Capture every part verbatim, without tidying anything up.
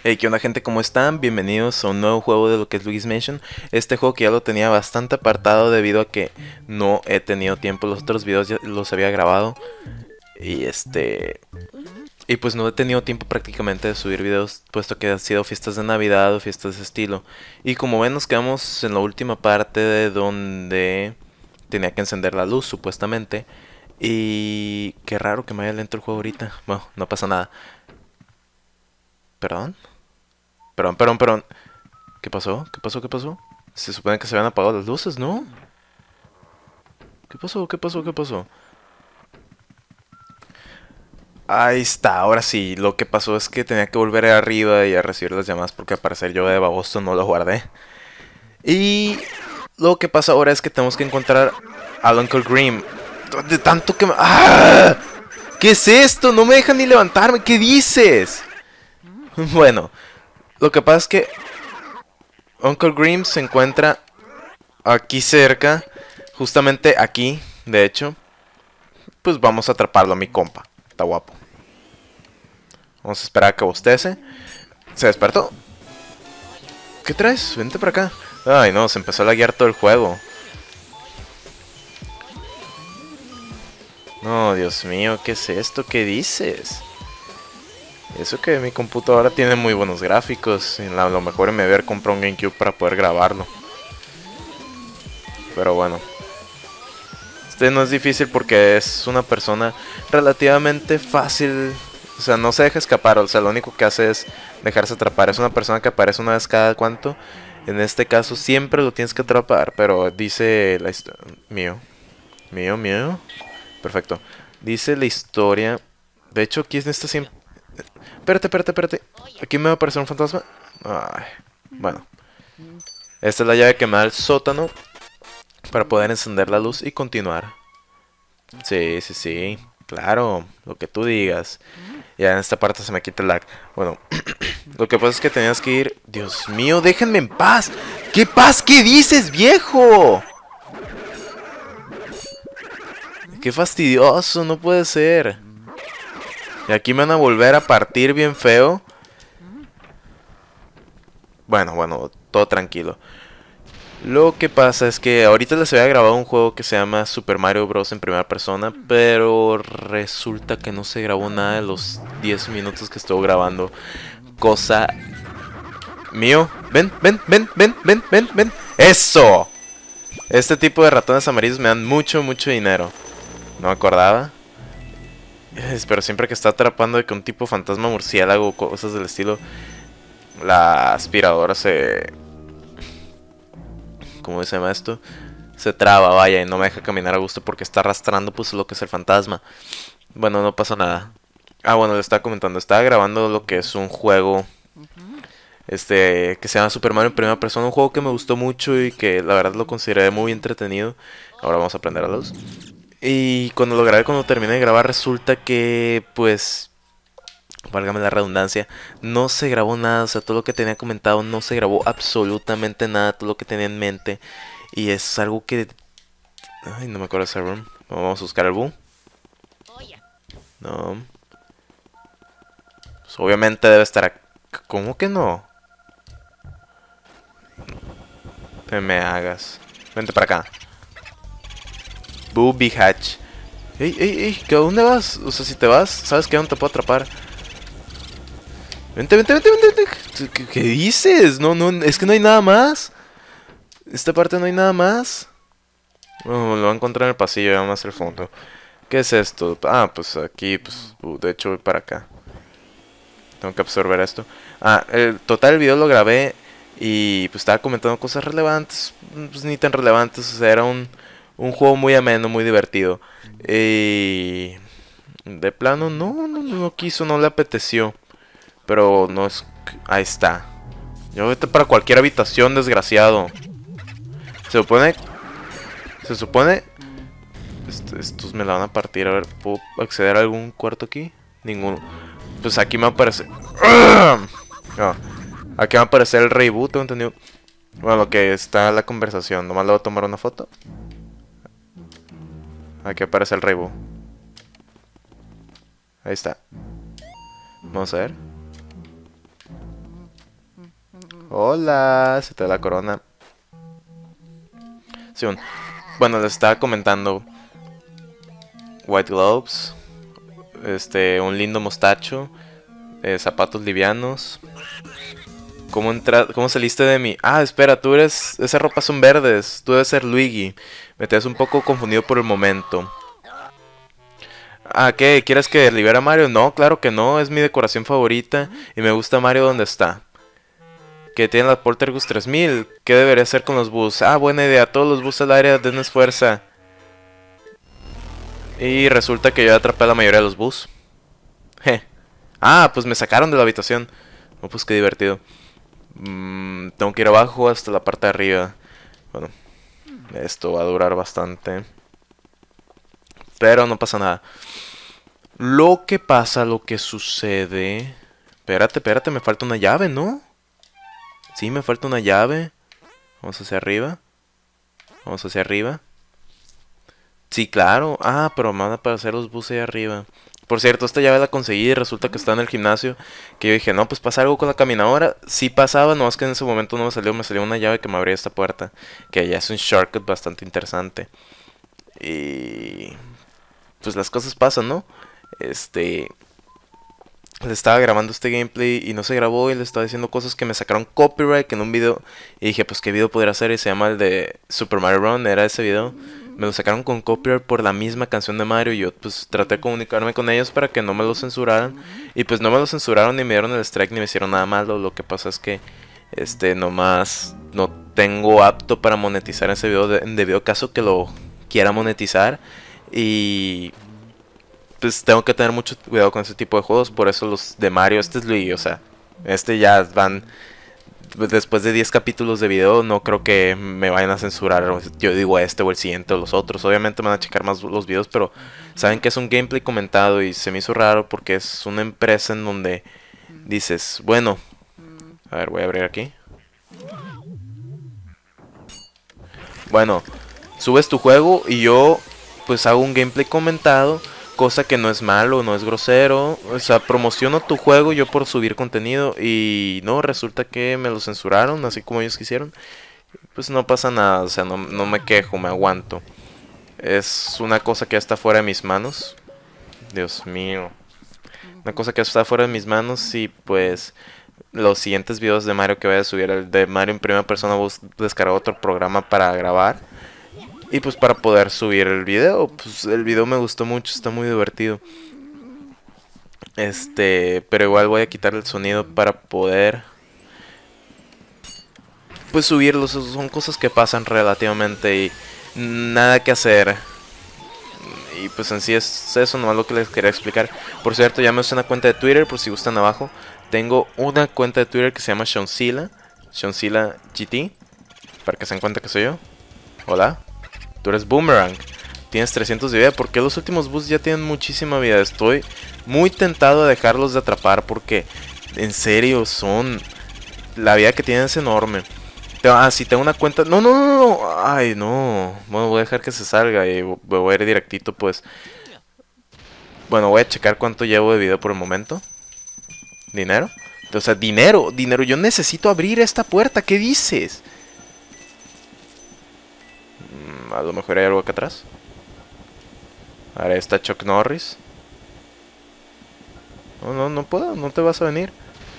Hey, ¿qué onda, gente? ¿Cómo están? Bienvenidos a un nuevo juego de lo que es Luigi's Mansion. Este juego que ya lo tenía bastante apartado debido a que no he tenido tiempo. Los otros videos ya los había grabado. Y este... Y pues no he tenido tiempo prácticamente de subir videos, puesto que han sido fiestas de Navidad o fiestas de ese estilo. Y como ven, nos quedamos en la última parte de donde tenía que encender la luz, supuestamente. Y qué raro que me vaya lento el juego ahorita. Bueno, no pasa nada. ¿Perdón? Perdón, perdón, perdón. ¿Qué pasó? ¿Qué pasó? ¿Qué pasó? Se supone que se habían apagado las luces, ¿no? ¿Qué pasó? ¿Qué pasó? ¿Qué pasó? Ahí está, ahora sí. Lo que pasó es que tenía que volver arriba y a recibir las llamadas porque al parecer yo de baboso no lo guardé. Y lo que pasa ahora es que tenemos que encontrar al Uncle Grim. De tanto que me... ¡Ah! ¿Qué es esto? No me dejan ni levantarme. ¿Qué dices? Bueno, lo que pasa es que Uncle Grim se encuentra aquí cerca, justamente aquí, de hecho. Pues vamos a atraparlo a mi compa. Está guapo. Vamos a esperar a que bostece. ¿Se despertó? ¿Qué traes? Vente para acá. Ay, no, se empezó a laguear todo el juego. No, Dios mío, ¿qué es esto? ¿Qué dices? Eso que mi computadora tiene muy buenos gráficos. Y a lo mejor me haber comprado un GameCube para poder grabarlo. Pero bueno. Este no es difícil porque es una persona relativamente fácil. O sea, no se deja escapar. O sea, lo único que hace es dejarse atrapar. Es una persona que aparece una vez cada cuánto. En este caso siempre lo tienes que atrapar. Pero dice la historia... Mío. Mío, mío. Perfecto. Dice la historia... De hecho, aquí en esta siempre... Espérate, espérate, espérate. Aquí me va a aparecer un fantasma. Ay. Bueno. Esta es la llave que me da el sótano. Para poder encender la luz y continuar. Sí, sí, sí. Claro, lo que tú digas. Ya en esta parte se me quita el lag. Bueno, lo que pasa es que tenías que ir... Dios mío, déjenme en paz. ¿Qué paz? ¿Qué dices, viejo? Qué fastidioso, no puede ser. Y aquí me van a volver a partir bien feo. Bueno, bueno, todo tranquilo. Lo que pasa es que ahorita les había grabado un juego que se llama Super Mario Bros. En primera persona, pero resulta que no se grabó nada de los diez minutos que estuvo grabando. Cosa... Mío, ven, ven, ven, ven, ven, ven, ven. ¡Eso! Este tipo de ratones amarillos me dan mucho, mucho dinero. No me acordaba. Pero siempre que está atrapando de que un tipo fantasma murciélago o cosas del estilo, la aspiradora se... ¿Cómo se llama esto? Se traba, vaya, y no me deja caminar a gusto porque está arrastrando pues lo que es el fantasma. Bueno, no pasa nada. Ah, bueno, le estaba comentando, estaba grabando lo que es un juego este que se llama Super Mario en primera persona, un juego que me gustó mucho y que la verdad lo consideré muy entretenido. Ahora vamos a aprender a la luz. Y cuando lo grabé, cuando terminé de grabar, resulta que pues... válgame la redundancia, no se grabó nada, o sea, todo lo que tenía comentado no se grabó absolutamente nada, todo lo que tenía en mente. Y es algo que... Ay, no me acuerdo de ese room. Vamos a buscar el boom. No. Pues obviamente debe estar aquí. ¿Cómo que no? Te me hagas. Vente para acá. Booby Hatch. Ey, ey, ey, ¿a dónde vas? O sea, si te vas, ¿sabes que no te puedo atrapar? Vente, vente, vente, vente. ¿Qué, qué dices? No, no, es que no hay nada más. Esta parte no hay nada más. Oh, lo voy a encontrar en el pasillo, ya más al fondo. ¿Qué es esto? Ah, pues aquí, pues, uh, de hecho voy para acá. Tengo que absorber esto. Ah, el total el video lo grabé y pues estaba comentando cosas relevantes, pues ni tan relevantes, o sea, era un, un juego muy ameno, muy divertido. Y de plano no, no, no quiso, no le apeteció. Pero no es... Ahí está. Yo vete para cualquier habitación, desgraciado. Se supone... Se supone... Est estos me la van a partir. A ver, ¿puedo acceder a algún cuarto aquí? Ninguno. Pues aquí me aparece... No. Aquí me va a aparecer el reboot, tengo entendido. Bueno, lo que está la conversación. Nomás le voy a tomar una foto. Aquí aparece el reboot. Ahí está. Vamos a ver. Hola, se te da la corona. Sí, un- bueno, les estaba comentando. White gloves. Este, un lindo mostacho. Eh, zapatos livianos. ¿Cómo, entra ¿Cómo saliste de mí? Ah, espera, tú eres... Esas ropas son verdes. Tú debes ser Luigi. Me te ves un poco confundido por el momento. Ah, ¿qué? ¿Quieres que libere a Mario? No, claro que no. Es mi decoración favorita. Y me gusta Mario donde está. Que tiene la Poltergust tres mil. ¿Qué debería hacer con los bus? Ah, buena idea. Todos los bus al área, denles fuerza. Y resulta que yo atrapé a la mayoría de los bus. Je. Ah, pues me sacaron de la habitación. Oh, pues qué divertido. Mm, tengo que ir abajo hasta la parte de arriba. Bueno, esto va a durar bastante. Pero no pasa nada. Lo que pasa, lo que sucede... Espérate, espérate, me falta una llave, ¿no? Sí, me falta una llave. Vamos hacia arriba. Vamos hacia arriba. Sí, claro. Ah, pero me van a aparecer los buses ahí arriba. Por cierto, esta llave la conseguí y resulta que está en el gimnasio. Que yo dije, no, pues pasa algo con la caminadora. Sí pasaba, no es que en ese momento no me salió. Me salió una llave que me abría esta puerta. Que ya es un shortcut bastante interesante. Y... pues las cosas pasan, ¿no? Este... Le estaba grabando este gameplay y no se grabó y le estaba diciendo cosas que me sacaron copyright en un video. Y dije, pues qué video podría hacer, y se llama el de Super Mario Run, era ese video. Me lo sacaron con copyright por la misma canción de Mario y yo pues traté de comunicarme con ellos para que no me lo censuraran. Y pues no me lo censuraron ni me dieron el strike ni me hicieron nada malo. Lo que pasa es que este nomás no tengo apto para monetizar ese video de, en debido caso que lo quiera monetizar. Y... pues tengo que tener mucho cuidado con ese tipo de juegos. Por eso los de Mario, este es Luigi, o sea, este ya van... después de diez capítulos de video, no creo que me vayan a censurar. Yo digo este o el siguiente o los otros. Obviamente me van a checar más los videos, pero saben que es un gameplay comentado y se me hizo raro porque es una empresa en donde dices, bueno, a ver, voy a abrir aquí. Bueno, subes tu juego y yo pues hago un gameplay comentado. Cosa que no es malo, no es grosero. O sea, promociono tu juego yo por subir contenido. Y no, resulta que me lo censuraron, así como ellos quisieron. Pues no pasa nada, o sea, no, no me quejo, me aguanto. Es una cosa que está fuera de mis manos. Dios mío. Una cosa que está fuera de mis manos y pues... los siguientes videos de Mario que voy a subir, el de Mario en primera persona, voy a descargar otro programa para grabar. Y pues para poder subir el video. Pues el video me gustó mucho, está muy divertido. Este, pero igual voy a quitar el sonido para poder pues subirlos. Son cosas que pasan relativamente y nada que hacer. Y pues en sí es eso nomás lo que les quería explicar. Por cierto, ya me usé una cuenta de Twitter, por si gustan abajo. Tengo una cuenta de Twitter que se llama Shonzilla, Shonzilla G T, para que se den cuenta que soy yo. Hola. Tú eres Boomerang. Tienes trescientos de vida. ¿Por qué los últimos boosts ya tienen muchísima vida? Estoy muy tentado de dejarlos de atrapar porque en serio son... la vida que tienen es enorme. Ah, sí, tengo una cuenta... No, no, no, no. Ay, no. Bueno, voy a dejar que se salga y voy a ir directito, pues. Bueno, voy a checar cuánto llevo de video por el momento. ¿Dinero? O sea, dinero, dinero. Yo necesito abrir esta puerta. ¿Qué dices? A lo mejor hay algo acá atrás. Ahora está Chuck Norris. No, no, no puedo, no te vas a venir.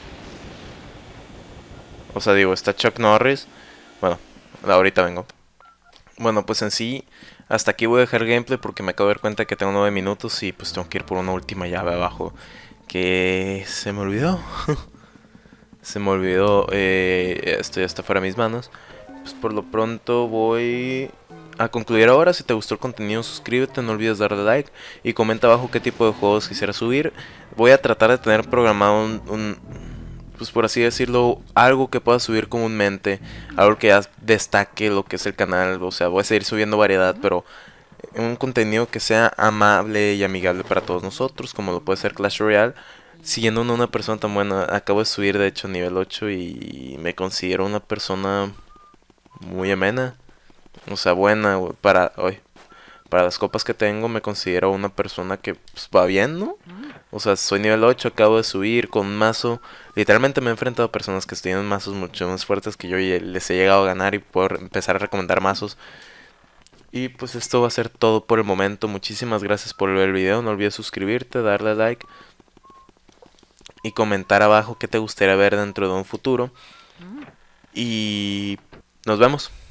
O sea, digo, está Chuck Norris. Bueno, ahorita vengo. Bueno, pues en sí, hasta aquí voy a dejar gameplay porque me acabo de dar cuenta que tengo nueve minutos y pues tengo que ir por una última llave abajo. Que se me olvidó. Se me olvidó. Eh, esto ya está fuera de mis manos. Pues por lo pronto voy a concluir ahora. Si te gustó el contenido, suscríbete, no olvides darle like y comenta abajo qué tipo de juegos quisiera subir. Voy a tratar de tener programado un, un pues por así decirlo, algo que pueda subir comúnmente, algo que ya destaque lo que es el canal. O sea, voy a seguir subiendo variedad, pero un contenido que sea amable y amigable para todos nosotros, como lo puede ser Clash Royale. Siendo una persona tan buena, acabo de subir de hecho nivel ocho y me considero una persona muy amena. O sea, buena para hoy, Para las copas que tengo me considero una persona que pues, va bien, ¿no? O sea, soy nivel ocho, acabo de subir con un mazo. Literalmente me he enfrentado a personas que tienen mazos mucho más fuertes que yo y les he llegado a ganar y puedo empezar a recomendar mazos. Y pues esto va a ser todo por el momento. Muchísimas gracias por ver el video. No olvides suscribirte, darle like y comentar abajo qué te gustaría ver dentro de un futuro. Y nos vemos.